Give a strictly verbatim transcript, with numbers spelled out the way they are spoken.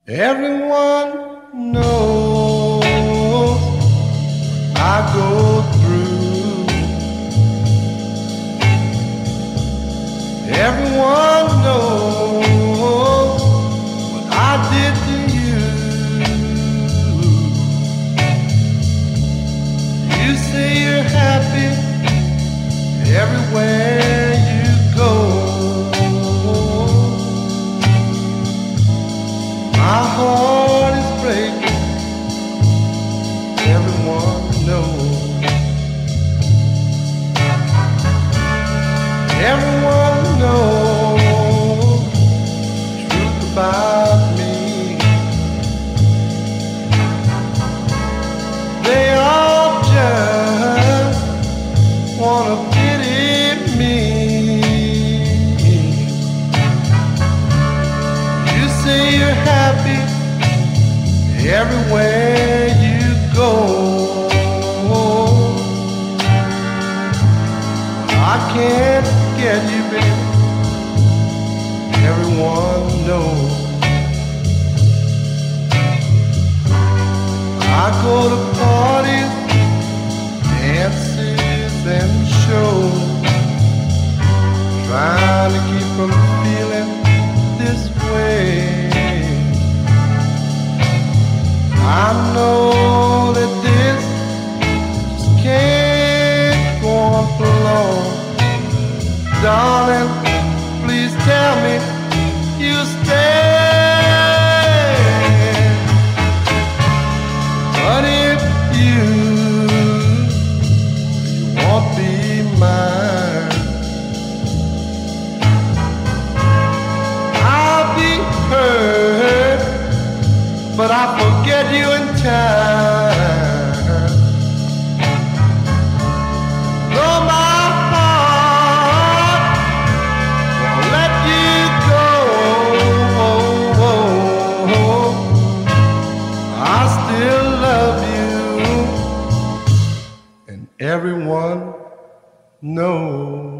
Everyone knows I go through. Everyone knows what I did to you. You say you're happy everywhere you go. My heart is breaking, everyone knows. Everyone knows the truth about me. They all just wanna pity me. You say you're happy everywhere you go. I can't forget you, baby. Everyone knows. I go to parties, dances and shows, trying to keep from feeling this way. I know that this just can't go on for long. Darling, please tell me you stay. But if you, you won't be mine, I'll be hurt, but I forget you in time. Though my heart won't let you go, I still love you, and everyone knows.